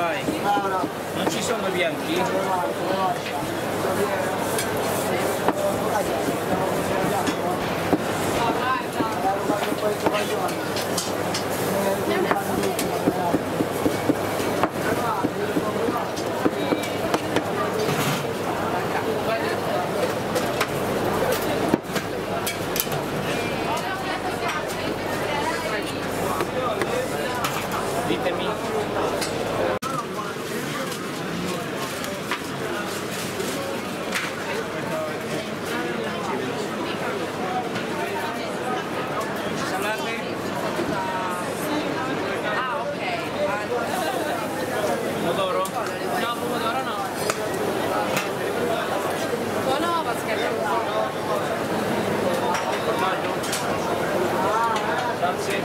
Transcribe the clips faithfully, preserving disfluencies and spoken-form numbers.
Vai. Non ci sono bianchi? Ditemi. Pomodoro? No, pomodoro no. Solo paschetta. Formaggio? Grazie.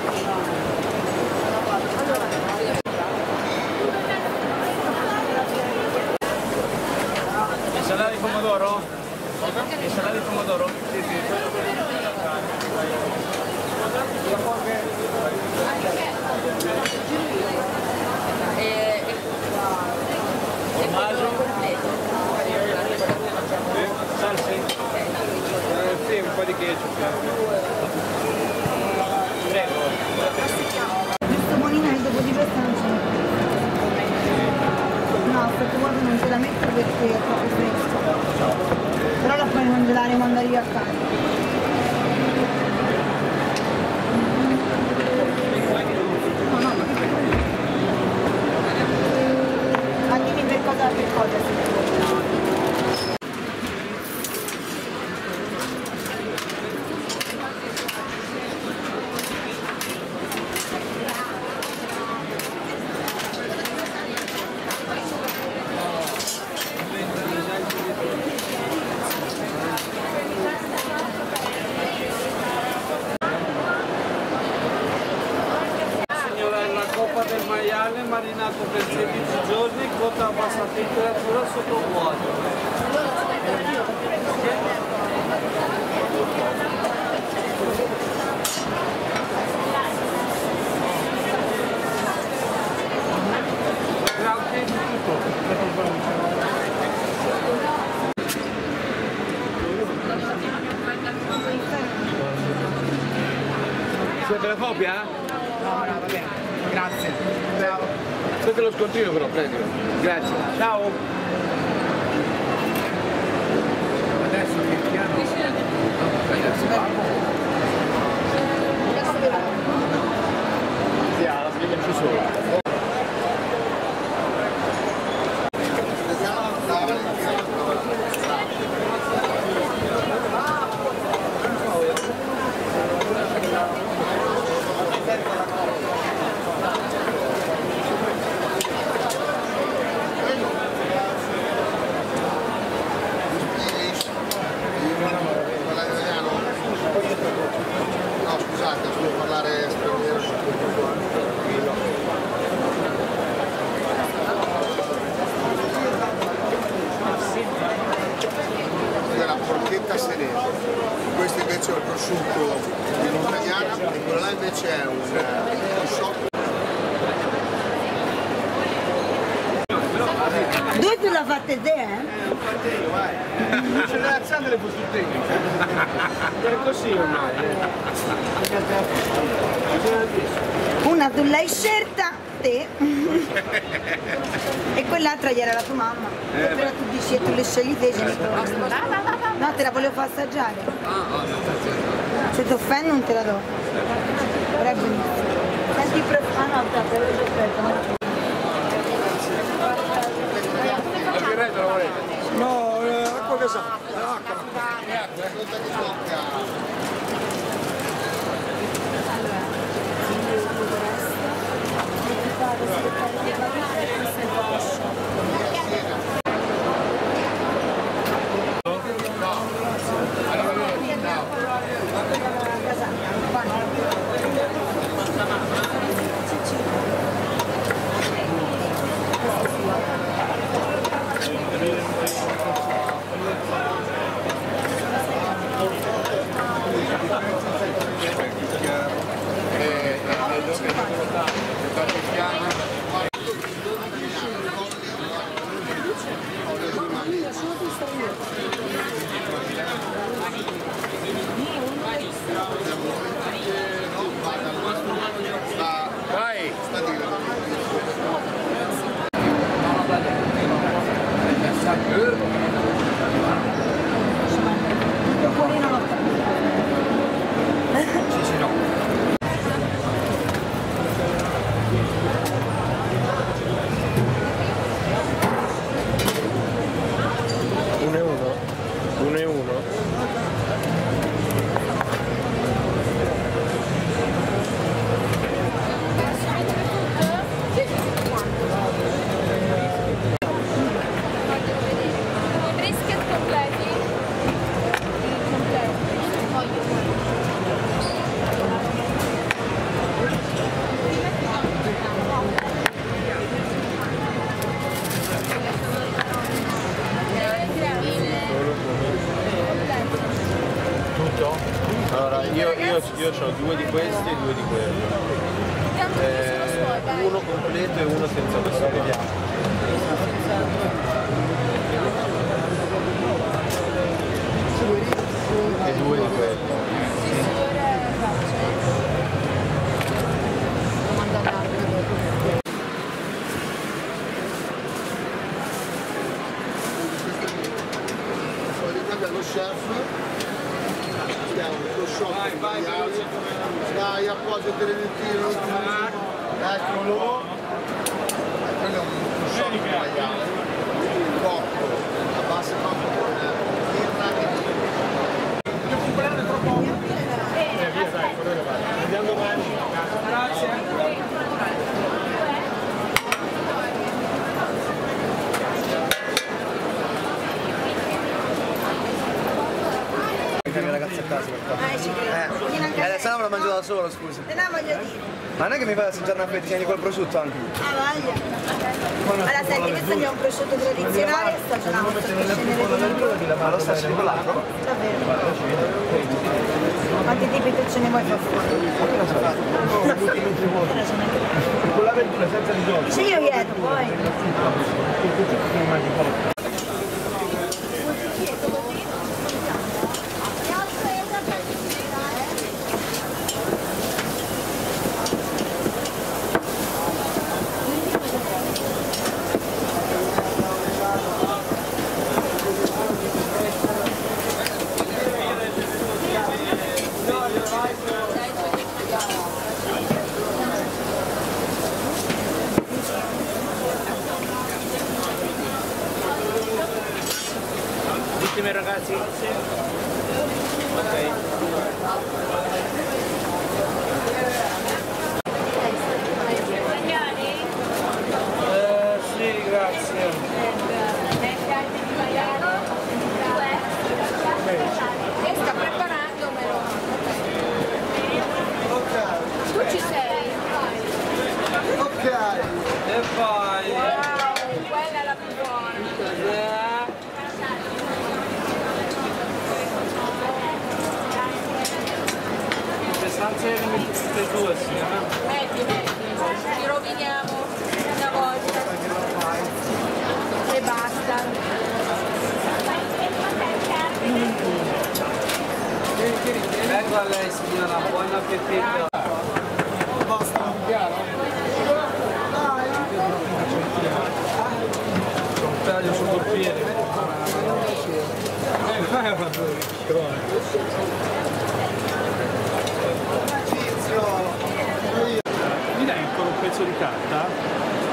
Insalata di pomodoro? Insalata di pomodoro? Sì, sì. Formaggio? Salsi? Eh, sì, un po' di ketchup. Prego. Questo bonino è dopo di questa non c'è. No, questo qua non ce la metto perché è troppo fresco. Però la puoi congelare quando arrivi a casa. Ma dimmi per cosa, per cosa si del maiale marinato per sedici giorni, cotto a bassa temperatura sotto vuoto. Grazie di tutto. Siete la copia? No, no, va bene. Grazie. Ciao. Aspetta lo scontrino però, prego. Grazie. Ciao. Adesso che piano. Ragazzi, Sì, alla fine ci sono. No, scusate, devo parlare straniero. Questa è la porchetta senese, questo invece è il prosciutto di Montagnana e quello là invece è un, un shop. dove tu l'ha fatta te, eh? Eh, un fratello, vai. Non ce le alzate le posture. È così ormai. Una tu l'hai scelta, te, e quell'altra gli era la tua mamma. Eh, però tu dici che tu le scegli te, ce ne do. No, te la volevo far assaggiare. Se ti offendo non te la do. Però è benissimo. Senti il profumo. Ah no, aspetta, aspetta. No, eh, acqua che sa. io, io ho due di questi e due di quelli. Eh, uno completo e uno senza questo. Vediamo. E due di quelli. Lo chef, abbiamo lo shop maiale, dai appoggia il televisore, eccolo, quello è un shop maiale, cotto, a base cotto con birra e il mio compleanno è troppo eh via dai, quello vai, andiamo domani, grazie. Le ragazze a casa per qua. Eh, ci credo. Vieni anche Eh, a adesso no me lo mangio da solo, scusa. te. No, voglio dire. Ma non è che mi fai assaggiare una fettina di quel prosciutto anche? Ah, voglia. Allora, senti, questo è un prosciutto tradizionale stagionato per scendere. Ma lo stesso di quell'altro? Davvero. Quanti tipi tu ce ne vuoi far fuori? Con la verdura senza di gioco. Dice io chiedo, poi. Ultime ragazzi. Ok. Eh, sì, grazie. Sta preparandomelo. Tu ci sei? Ok, E vai. Wow, quella è la più buona. Le stanze le metti tutte e due, sì, eh? Metti, metti. Ci roviniamo una volta. E basta. Ecco a lei signora, buon appetito. Basta, chiaro? Un taglio sul portiere. Mi dai ancora un pezzo di carta?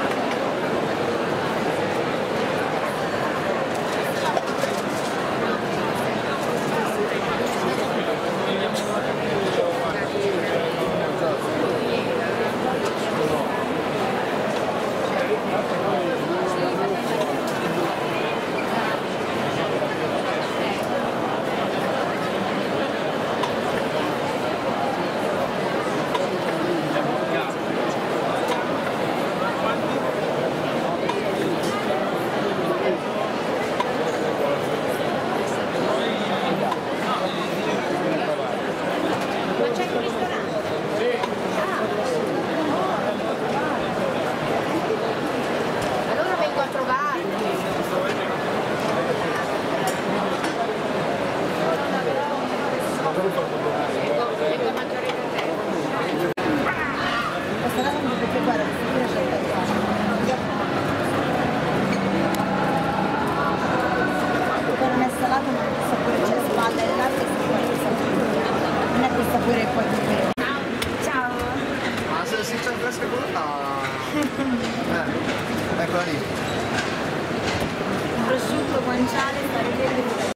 Allora vengo a trovarti. Vengo a mangiare da te. Questa cosa non perché guarda, sicura c'è da fare. Poi non è salato, ma il sapore c'è spalla e l'altro è sapore. Non è quel sapore che poi bere. Ciao! Ma se si c'è fresca quella? Eh, eccola lì.